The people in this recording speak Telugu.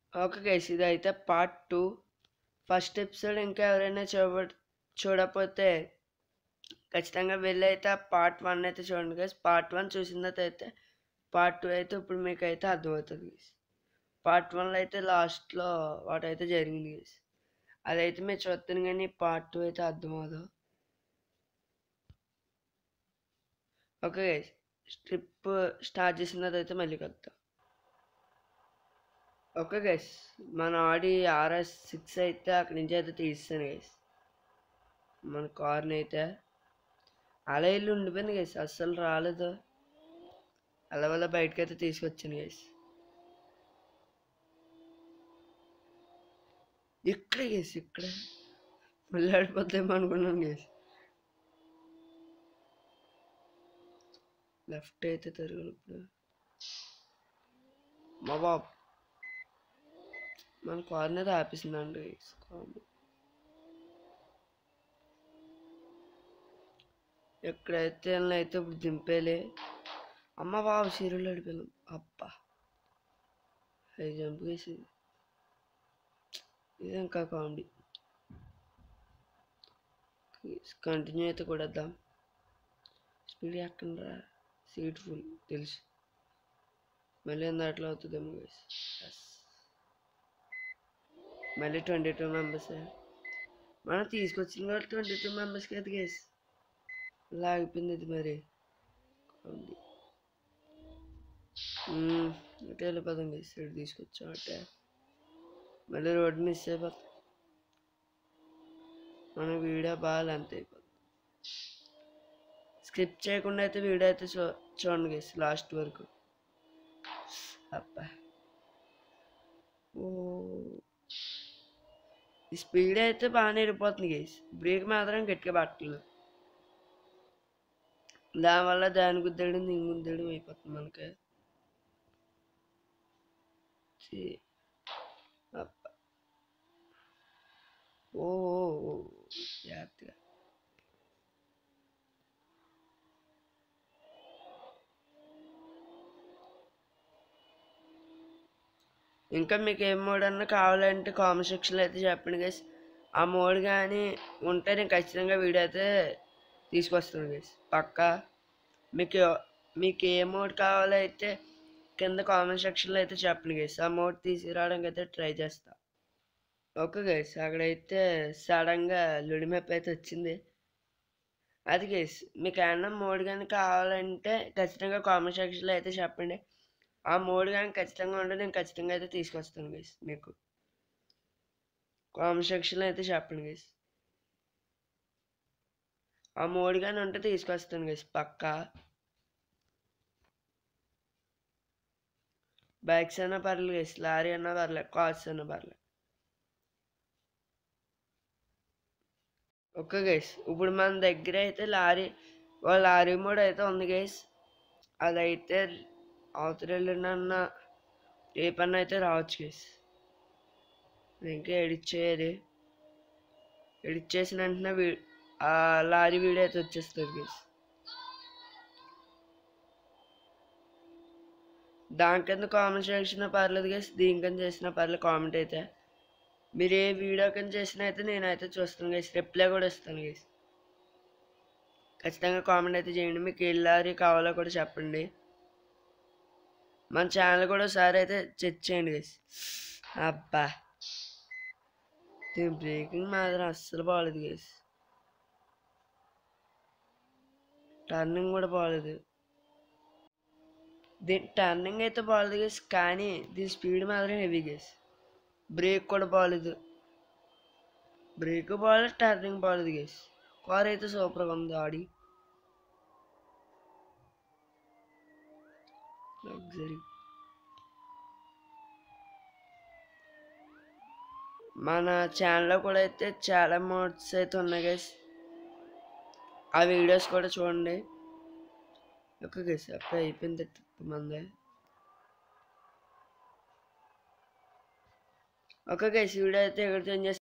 ఓకే గైస్, ఇదైతే పార్ట్ 2. ఫస్ట్ ఎపిసోడ్ ఇంకా ఎవరైనా చూడకపోతే ఖచ్చితంగా వెళ్ళి అయితే పార్ట్ 1 అయితే చూడండి గైస్. పార్ట్ 1 చూసిన తర్వాత అయితే పార్ట్ 2 అయితే ఇప్పుడు మీకు అయితే అర్థమవుతుంది గైస్. పార్ట్ 1లో అయితే లాస్ట్లో వాటైతే జరిగింది గైస్. అదైతే మీరు చూస్తాను కానీ పార్ట్ 2 అయితే అర్థమవుతుంది. ఓకే గైస్, ట్రిప్ స్టార్ట్ చేసిన తర్వాత అయితే మళ్ళీ కలుద్దాం. ఓకే గైస్, మన ఆడి rs6 అయితే అక్కడి నుంచి అయితే తీస్తాను గైస్. మన కార్ని అయితే అలా ఇల్లు ఉండిపోయింది గైస్, అస్సలు రాలేదు. అలా వల్ల బయటకి అయితే తీసుకొచ్చాను గైస్. ఇక్కడే గైస్, ఇక్కడే మళ్ళీ ఆడిపోతామో అనుకున్నాను గైస్. లెఫ్ట్ అయితే తిరగదు ఇప్పుడు. మా బాబు మన కార్ని అయితే ఆపేసిందండి గైస్. ఎక్కడైతే అయితే ఇప్పుడు దింపేలే. అమ్మ బాబు సీరియల్ అడిపోయాం. అబ్బా హై జంప్ వేసి ఇది ఇంకా కామెడీ. కంటిన్యూ అయితే కొడేద్దాం. స్పీడ్ ఎక్కడరా, సీట్ ఫుల్ తెలుసు. మళ్ళీ అట్లా అవుతుందేమో గైస్. మళ్ళీ 22 మెంబర్స్ మనం తీసుకొచ్చిన కూడా 22 మెంబర్స్కి అయితే గైస్. లాగిపోయింది ఇది మరి. అటే వెళ్ళిపోతాం గైస్. ఇటు తీసుకొచ్చాం అటే మళ్ళీ రోడ్డు మిస్ అయిపోతాం. మన వీడియో బాగా లెంత్ అయిపోతుంది. స్కిప్ చేయకుండా అయితే వీడియో అయితే చూడండి గైస్ లాస్ట్ వరకు. అబ్బా ఓ, ఈ స్పీడ్ అయితే బాగానే వెళ్ళిపోతుంది గైస్. బ్రేక్ మాత్రం గట్టిగా పట్టలేదు. దానివల్ల దాని గుద్దేయడం దీని గుద్దేయడం అయిపోతుంది మనకి. ఓ జాగ్రత్తగా. ఇంకా మీకు ఏ మోడ్ అన్నా కావాలంటే కామెంట్ సెక్షన్లో అయితే చెప్పండి గైస్. ఆ మోడ్ కానీ ఉంటే నేను ఖచ్చితంగా వీడియో అయితే తీసుకొస్తాను గైస్ పక్కా. మీకు ఏ మోడ్ కావాలైతే కింద కామెంట్ సెక్షన్లో అయితే చెప్పండి గైస్. ఆ మోడ్ తీసుకురావడానికి అయితే ట్రై చేస్తా. ఓకే గైస్, అక్కడైతే సడన్గా లుడి మ్యాప్ అయితే వచ్చింది. అది గైస్ మీకు ఏమన్నా మోడ్ కానీ కావాలంటే ఖచ్చితంగా కామెంట్ సెక్షన్లో అయితే చెప్పండి. ఆ మోడ్ కానీ ఖచ్చితంగా ఉంటే నేను ఖచ్చితంగా అయితే తీసుకొస్తాను గైస్. మీకు కామెంట్ సెక్షన్లో అయితే చెప్పండి గైస్. ఆ మోడ్ కానీ ఉంటే తీసుకొస్తాను గైస్ పక్కా. బైక్స్ అయినా పర్లేదు గైస్, లారీ అన్నా పర్లేదు, కార్స్ అయినా పర్లేదు. ఓకే గైస్, ఇప్పుడు మన దగ్గర అయితే లారీ మోడ్ అయితే ఉంది గైస్. అదైతే అవతరెళ్ళినన్న ఏ పని అయితే రావచ్చు గైస్. ఇంకా ఎడిట్ చేయాలి. ఎడిట్ చేసిన వెంటనే ఆ లారీ వీడియో అయితే వచ్చేస్తుంది గైస్. దానికింద కామెంట్ సెక్షన్ పర్లేదు గైస్, దీనికని చేసినా పర్లేదు కామెంట్ అయితే. మీరు ఏ వీడియో కింద చేసినా అయితే నేనైతే చూస్తాను గైస్, రిప్లై కూడా ఇస్తాను గైస్. ఖచ్చితంగా కామెంట్ అయితే చేయండి. మీకు ఏ లారీ కావాలో కూడా చెప్పండి. మన ఛానల్ కూడా ఒకసారి అయితే చెక్ చేయండి గైస్. అబ్బా దీని బ్రేకింగ్ మాత్రం అస్సలు బాగాలేదు గైస్. టర్నింగ్ కూడా బాగాలేదు. దీని టర్నింగ్ అయితే బాగాలేదు గైస్, కానీ దీని స్పీడ్ మాత్రం హెవీ గైస్. బ్రేక్ కూడా బాగాలేదు. బ్రేక్ బాగాలేదు, టర్నింగ్ బాగాలేదు గైస్. కార్ అయితే సూపర్గా ఉంది. Audi luxury. మన ఛానల్లో కూడా అయితే చాలా మోడ్స్ అయితే ఉన్నాయి గైస్. ఆ వీడియోస్ కూడా చూడండి. ఓకే గైస్, అప్పుడే అయిపోయింది ట్రిప్ మంది. ఓకే గైస్, వీడియో అయితే ఎక్కడ చేంజ్